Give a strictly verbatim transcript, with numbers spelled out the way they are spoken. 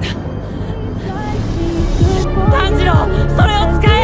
炭治郎、それを使え。